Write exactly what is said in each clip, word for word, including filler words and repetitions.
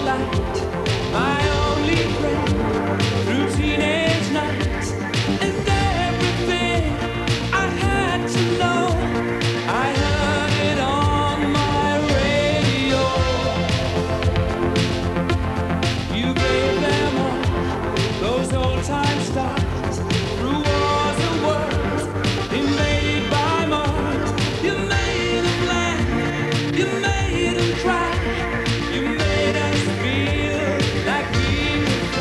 light, my only friend through teenage nights, and everything I had to know, I heard it on my radio. You gave them all those old time stars through wars and worlds invaded by Mars. You made them laugh, you made them cry, you made us feel like we could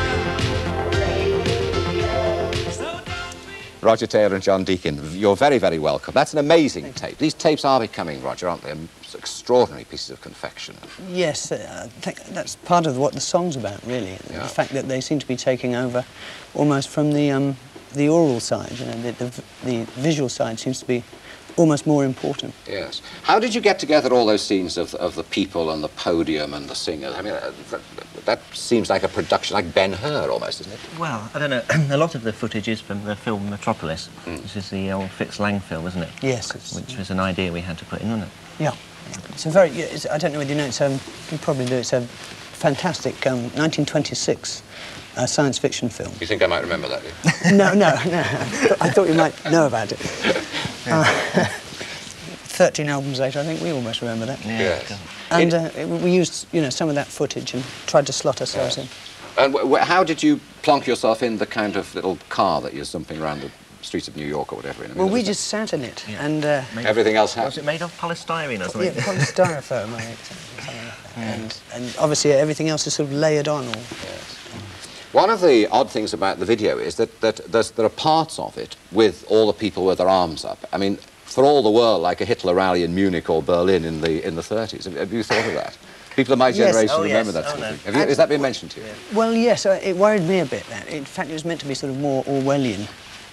fly. So don't be... Roger Taylor and John Deacon, you're very, very welcome. That's an amazing tape. These tapes are becoming, Roger, aren't they? Um, extraordinary pieces of confection. Yes, uh, I think that's part of what the song's about, really. Yeah. The fact that they seem to be taking over almost from the um, the oral side. You know, the, the, the visual side seems to be almost more important. Yes. How did you get together all those scenes of, of the people and the podium and the singers? I mean, uh, that, that seems like a production, like Ben-Hur almost, isn't it? Well, I don't know. A lot of the footage is from the film Metropolis, Mm. which is the old Fritz Lang film, isn't it? Yes. It's, Which was an idea we had to put in, wasn't it? yeah. It's a very, yeah, it's, I don't know whether you know, it's, um, you can probably do it, it's a fantastic um, nineteen twenty-six uh, science fiction film. You think I might remember that, do you? No, no, no. I thought you might know about it. Uh, Thirteen albums later, I think we almost remember that. Yeah. Yes. And It- uh, we used, you know, some of that footage and tried to slot ourselves Yes. in. And w w how did you plonk yourself in the kind of little car that you're zumping around the streets of New York or whatever? In a Well, minute, we isn't it? just sat in it, Yeah. and uh, Made- Everything else Was happened. it made of polystyrene or yeah, something? polystyrofoam, I think, something like that. And, and obviously everything else is sort of layered on. Or, Yes. One of the odd things about the video is that, that there's, there are parts of it with all the people with their arms up. I mean, for all the world, like a Hitler rally in Munich or Berlin in the in the thirties. Have, have you thought of that? People of my Yes. generation Oh, remember yes. that Oh, sort of no. thing. Have you, has that been mentioned to you? well, yes, uh, it worried me a bit. That in fact it was meant to be sort of more Orwellian,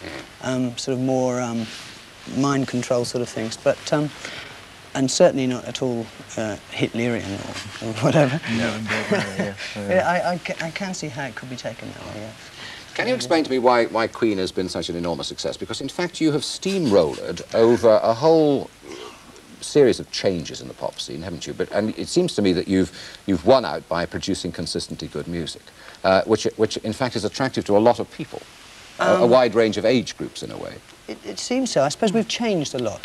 um, sort of more um, mind control sort of things, but um, and certainly not at all uh, Hitlerian or, or whatever. No, yeah. Yeah, I, I, ca- I can see how it could be taken that way. Yes. Can you explain to me why, why Queen has been such an enormous success? Because, in fact, you have steamrollered over a whole series of changes in the pop scene, haven't you? But, and it seems to me that you've, you've won out by producing consistently good music, uh, which, which, in fact, is attractive to a lot of people, a, a Um, wide range of age groups, in a way. It, it seems so. I suppose we've changed a lot.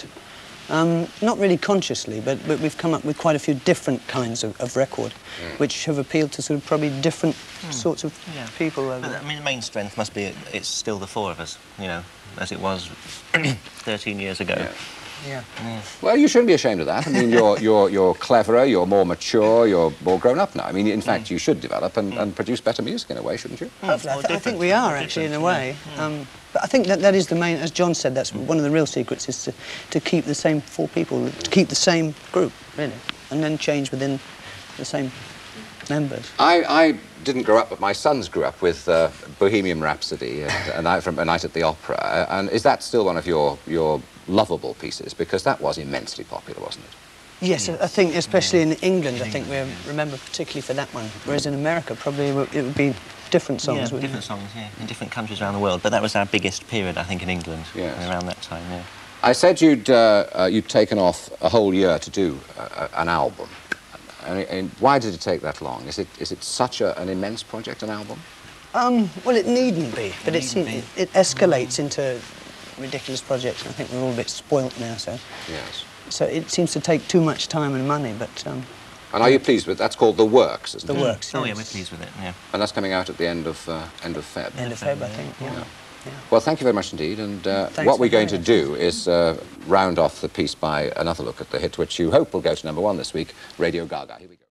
Um, not really consciously, but, but we've come up with quite a few different kinds of, of record, Mm. which have appealed to sort of probably different sorts of Yeah. people. But, I mean, the main strength must be it, it's still the four of us, you know, as it was thirteen years ago. Yeah. Yeah. Well, you shouldn't be ashamed of that. I mean, you're, you're, you're cleverer, you're more mature, you're more grown up now. I mean, in fact, you should develop and, and produce better music in a way, shouldn't you? Hopefully, I, Or th- I think different, we are or actually in a different, way. yeah. Um, but I think that that is the main, as John said, that's one of the real secrets is to, to keep the same four people, to keep the same group, really, and then change within the same members. I, I didn't grow up, but my sons grew up with uh, Bohemian Rhapsody and A Night, from A Night at the Opera. Uh, and is that still one of your, your lovable pieces? Because that was immensely popular, wasn't it? Yes, I I think especially in England, I think we remember particularly for that one, whereas in America probably it would- it would be different songs. Yeah, wouldn't different it? songs, yeah, in different countries around the world. But that was our biggest period, I think, in England, Yes. around that time, yeah. I said you'd, uh, uh, you'd taken off a whole year to do uh, an album. And, and why did it take that long? Is it, is it such a, an immense project, an album? Um, well, it needn't be, but It it, needn't it, it escalates into ridiculous projects. I think we're all a bit spoilt now, so Yes. so it seems to take too much time and money. But um, And are you pleased with That's called The Works, isn't the it? works. Oh, yeah, yes. we're pleased with it, yeah. And that's coming out at the end of, uh, end of Feb. End of Feb, I think. Yeah. Yeah. Yeah. Well, thank you very much indeed. And uh, Thanks what we're for going to having do is uh, round off the piece by another look at the hit, which you hope will go to number one this week, Radio Gaga. Here we go.